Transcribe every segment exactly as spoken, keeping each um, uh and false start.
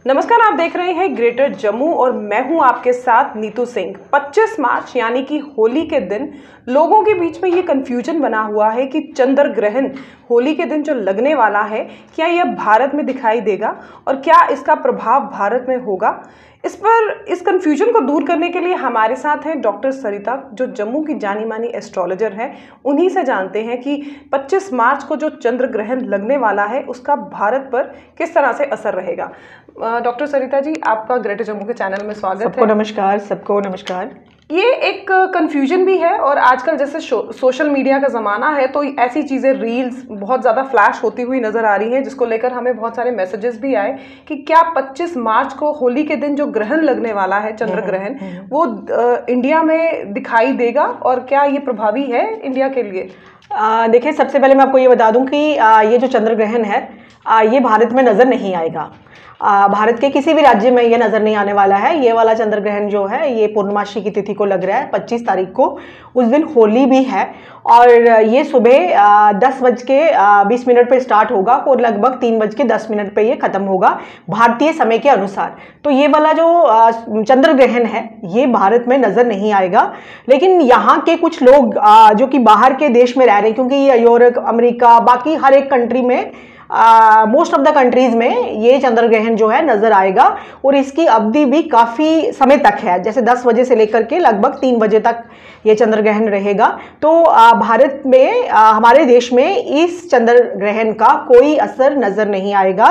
नमस्कार, आप देख रहे हैं ग्रेटर जम्मू और मैं हूं आपके साथ नीतू सिंह। पच्चीस मार्च यानी कि होली के दिन लोगों के बीच में ये कन्फ्यूजन बना हुआ है कि चंद्र ग्रहण होली के दिन जो लगने वाला है, क्या यह भारत में दिखाई देगा और क्या इसका प्रभाव भारत में होगा। इस पर इस कन्फ्यूजन को दूर करने के लिए हमारे साथ हैं डॉक्टर सरिता, जो जम्मू की जानी मानी एस्ट्रोलॉजर हैं। उन्हीं से जानते हैं कि पच्चीस मार्च को जो चंद्र ग्रहण लगने वाला है उसका भारत पर किस तरह से असर रहेगा। डॉक्टर सरिता जी, आपका ग्रेटर जम्मू के चैनल में स्वागत है। सबको नमस्कार। सबको नमस्कार। ये एक कंफ्यूजन भी है और आजकल जैसे सोशल मीडिया का ज़माना है तो ऐसी चीज़ें रील्स बहुत ज़्यादा फ्लैश होती हुई नज़र आ रही हैं, जिसको लेकर हमें बहुत सारे मैसेजेस भी आए कि क्या पच्चीस मार्च को होली के दिन जो ग्रहण लगने वाला है, चंद्र ग्रहण, वो आ, इंडिया में दिखाई देगा और क्या ये प्रभावी है इंडिया के लिए। देखिए, सबसे पहले मैं आपको ये बता दूं कि आ, ये जो चंद्र ग्रहण है आ, ये भारत में नज़र नहीं आएगा। आ, भारत के किसी भी राज्य में ये नज़र नहीं आने वाला है। ये वाला चंद्र ग्रहण जो है ये पूर्णमासी की तिथि को लग रहा है, पच्चीस तारीख को। उस दिन होली भी है और ये सुबह दस बज के बीस मिनट पे स्टार्ट होगा और लगभग तीन बज के दस मिनट पे ये ख़त्म होगा भारतीय समय के अनुसार। तो ये वाला जो आ, चंद्र ग्रहण है ये भारत में नज़र नहीं आएगा। लेकिन यहाँ के कुछ लोग आ, जो कि बाहर के देश में रह रहे हैं, क्योंकि यूरोप, अमेरिका, बाकी हर एक कंट्री में, मोस्ट ऑफ द कंट्रीज में ये चंद्र ग्रहण जो है नजर आएगा और इसकी अवधि भी काफी समय तक है, जैसे दस बजे से लेकर के लगभग तीन बजे तक ये चंद्र ग्रहण रहेगा। तो आ, भारत में, आ, हमारे देश में इस चंद्र ग्रहण का कोई असर नजर नहीं आएगा।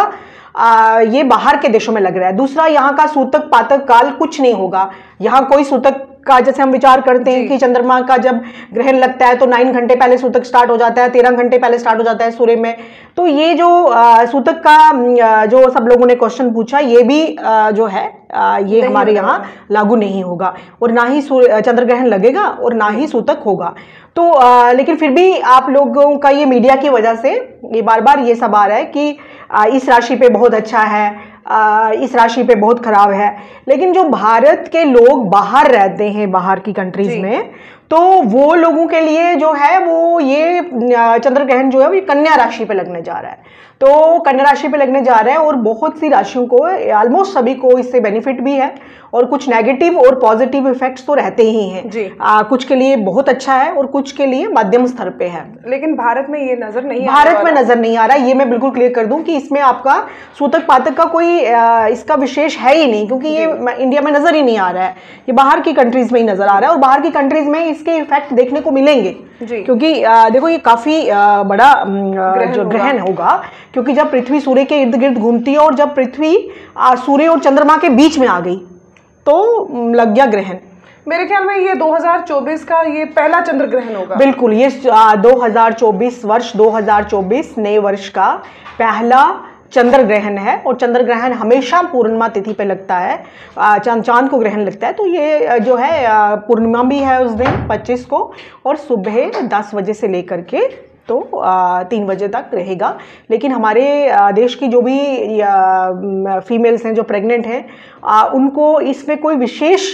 आ, ये बाहर के देशों में लग रहा है। दूसरा, यहाँ का सूतक पातक काल कुछ नहीं होगा। यहाँ कोई सूतक का, जैसे हम विचार करते हैं कि चंद्रमा का जब ग्रहण लगता है तो नाइन घंटे पहले सूतक स्टार्ट हो जाता है, तेरह घंटे पहले स्टार्ट हो जाता है सूर्य में। तो ये जो आ, सूतक का आ, जो सब लोगों ने क्वेश्चन पूछा, ये भी आ, जो है आ, ये हमारे यहाँ लागू नहीं होगा और ना ही चंद्र ग्रहण लगेगा और ना ही सूतक होगा। तो आ, लेकिन फिर भी आप लोगों का ये मीडिया की वजह से ये बार बार ये सब आ रहा है कि आ, इस राशि पे बहुत अच्छा है, आ, इस राशि पे बहुत खराब है। लेकिन जो भारत के लोग बाहर रहते हैं, बाहर की कंट्रीज में, तो वो लोगों के लिए जो है वो ये चंद्र ग्रहण जो है वो ये कन्या राशि पे लगने जा रहा है। तो कन्या राशि पे लगने जा रहा है और बहुत सी राशियों को, ऑलमोस्ट सभी को इससे बेनिफिट भी है और कुछ नेगेटिव और पॉजिटिव इफेक्ट्स तो रहते ही हैं जी। आ, कुछ के लिए बहुत अच्छा है और कुछ के लिए मध्यम स्तर पे है। लेकिन भारत में ये नजर नहीं भारत में नजर नहीं आ रहा है। ये मैं बिल्कुल क्लियर कर दूं कि इसमें आपका सूतक पातक का कोई आ, इसका विशेष है ही नहीं, क्योंकि ये इंडिया में नजर ही नहीं आ रहा है। ये बाहर की कंट्रीज में ही नजर आ रहा है और बाहर की कंट्रीज में इसके इफेक्ट देखने को मिलेंगे जी। क्योंकि आ, देखो, ये काफी आ, बड़ा आ, जो ग्रहण होगा, क्योंकि जब पृथ्वी सूर्य के इर्द गिर्द घूमती है और जब पृथ्वी सूर्य और चंद्रमा के बीच में आ गई तो लग गया ग्रहण। मेरे ख्याल में ये दो हज़ार चौबीस का ये पहला चंद्र ग्रहण होगा। बिल्कुल, ये दो हज़ार चौबीस वर्ष दो हज़ार चौबीस नए वर्ष का पहला चंद्र ग्रहण है और चंद्र ग्रहण हमेशा पूर्णिमा तिथि पे लगता है, चांद चांद को ग्रहण लगता है। तो ये जो है पूर्णिमा भी है उस दिन पच्चीस को और सुबह दस बजे से लेकर के तो तीन बजे तक रहेगा। लेकिन हमारे देश की जो भी फीमेल्स हैं जो प्रेग्नेंट हैं, उनको इसमें कोई विशेष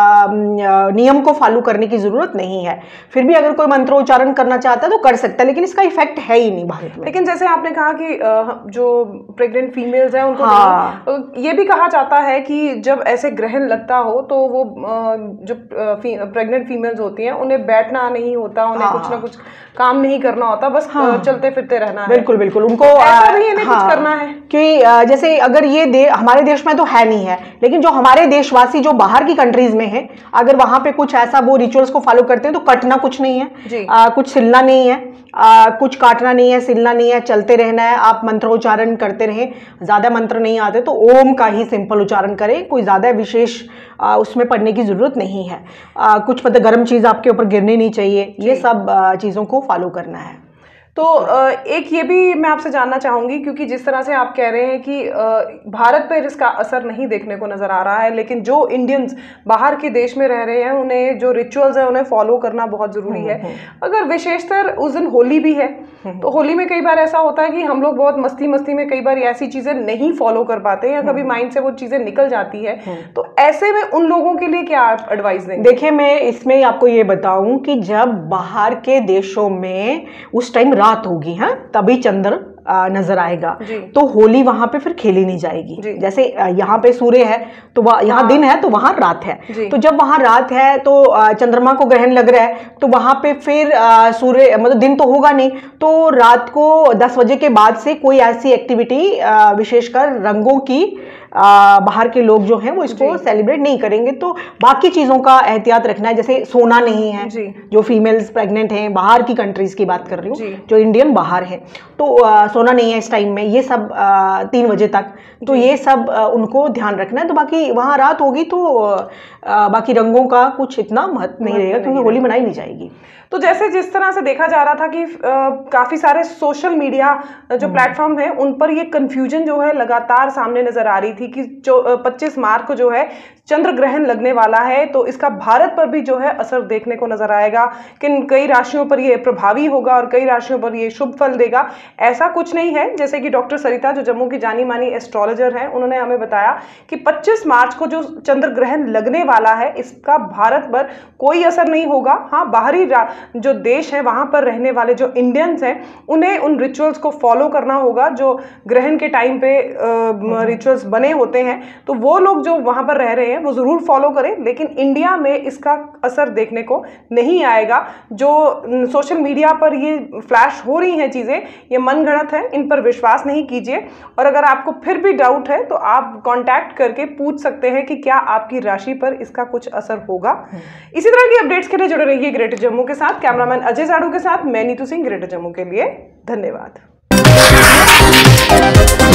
नियम को फॉलो करने की ज़रूरत नहीं है। फिर भी अगर कोई मंत्रोच्चारण करना चाहता है तो कर सकता है, लेकिन इसका इफेक्ट है ही नहीं भारत में। लेकिन जैसे आपने कहा कि जो प्रेग्नेंट फीमेल्स हैं उनको, हाँ, ये भी कहा जाता है कि जब ऐसे ग्रहण लगता हो तो वो जो प्रेग्नेंट फीमेल्स होती हैं उन्हें बैठना नहीं होता, उन्हें हाँ, कुछ ना कुछ काम नहीं करना होता, बस हाँ, चलते फिरते रहना है। बिल्कुल बिल्कुल, उनको ऐसा भी नहीं हाँ, कुछ करना है कि जैसे अगर ये दे, हमारे देश में तो है नहीं है, लेकिन जो हमारे देशवासी जो बाहर की कंट्रीज में हैं, अगर वहां पे कुछ ऐसा वो रिचुअल्स को फॉलो करते हैं तो कटना कुछ नहीं है, आ, कुछ सिलना नहीं है, आ, कुछ काटना नहीं है, सिलना नहीं है, चलते रहना है। आप मंत्रोच्चारण करते रहें, ज्यादा मंत्र नहीं आते तो ओम का ही सिंपल उच्चारण करें, कोई ज्यादा विशेष आ, उसमें पढ़ने की जरूरत नहीं है। आ, कुछ मतलब गर्म चीज आपके ऊपर गिरनी नहीं चाहिए, ये सब चीजों को फॉलो करना है। तो एक ये भी मैं आपसे जानना चाहूँगी, क्योंकि जिस तरह से आप कह रहे हैं कि भारत पर इसका असर नहीं देखने को नज़र आ रहा है, लेकिन जो इंडियंस बाहर के देश में रह रहे हैं उन्हें जो रिचुअल्स हैं उन्हें फॉलो करना बहुत ज़रूरी है। अगर विशेषतर उस दिन होली भी है तो होली में कई बार ऐसा होता है कि हम लोग बहुत मस्ती मस्ती में कई बार ऐसी चीज़ें नहीं फॉलो कर पाते या कभी माइंड से वो चीज़ें निकल जाती है, तो ऐसे में उन लोगों के लिए क्या आप एडवाइस देंगे? देखिए, मैं इसमें आपको ये बताऊं कि जब बाहर के देशों में उस टाइम रात होगी, हाँ, तभी चंद्र आ, नजर आएगा, तो होली वहां पे फिर खेली नहीं जाएगी। जैसे यहाँ पे सूर्य है तो वह यहाँ दिन है तो वहां रात है, तो जब वहां रात है तो चंद्रमा को ग्रहण लग रहा है तो वहां पे फिर सूर्य मतलब दिन तो होगा नहीं, तो रात को दस बजे के बाद से कोई ऐसी एक्टिविटी विशेषकर रंगों की आ, बाहर के लोग जो हैं वो इसको सेलिब्रेट नहीं करेंगे। तो बाकी चीज़ों का एहतियात रखना है, जैसे सोना नहीं है, जो फीमेल्स प्रेग्नेंट हैं, बाहर की कंट्रीज की बात कर रही हूँ, जो इंडियन बाहर हैं, तो आ, सोना नहीं है इस टाइम में, ये सब आ, तीन बजे तक, तो ये सब आ, उनको ध्यान रखना है। तो बाकी वहाँ रात होगी तो आ, बाकी रंगों का कुछ इतना महत्व नहीं रहेगा क्योंकि होली मनाई नहीं जाएगी। तो जैसे जिस तरह से देखा जा रहा था कि काफ़ी सारे सोशल मीडिया जो प्लेटफॉर्म है उन पर ये कन्फ्यूजन जो है लगातार सामने नजर आ रही थी कि जो पच्चीस मार्च को जो है चंद्र ग्रहण लगने वाला है, तो इसका भारत पर भी जो है असर देखने को नजर आएगा, कि कई राशियों पर ये प्रभावी होगा और कई राशियों पर ये शुभ फल देगा। ऐसा कुछ नहीं है। जैसे कि डॉक्टर सरिता जो जम्मू की जानी मानी एस्ट्रोलॉजर हैं, उन्होंने हमें बताया कि पच्चीस मार्च को जो चंद्र ग्रहण लगने वाला है इसका भारत पर कोई असर नहीं होगा। हाँ, बाहरी जो देश है वहां पर रहने वाले जो इंडियंस हैं उन्हें उन रिचुअल्स को फॉलो करना होगा जो ग्रहण के टाइम पे रिचुअल्स बने होते हैं, तो वो लोग जो वहां पर रह रहे हैं वो जरूर फॉलो करें, लेकिन इंडिया में इसका असर देखने को नहीं आएगा। जो सोशल मीडिया पर ये फ्लैश हो रही हैं चीजें, ये मनगढ़ंत है, इन पर विश्वास नहीं कीजिए। और अगर आपको फिर भी डाउट है तो आप कांटेक्ट करके पूछ सकते हैं कि क्या आपकी राशि पर इसका कुछ असर होगा। इसी तरह की अपडेट्स के लिए जुड़े रहिए ग्रेटर जम्मू के साथ। कैमरामैन अजय जाड़ू के साथ मैं नीतू सिंह, ग्रेटर जम्मू के लिए। धन्यवाद।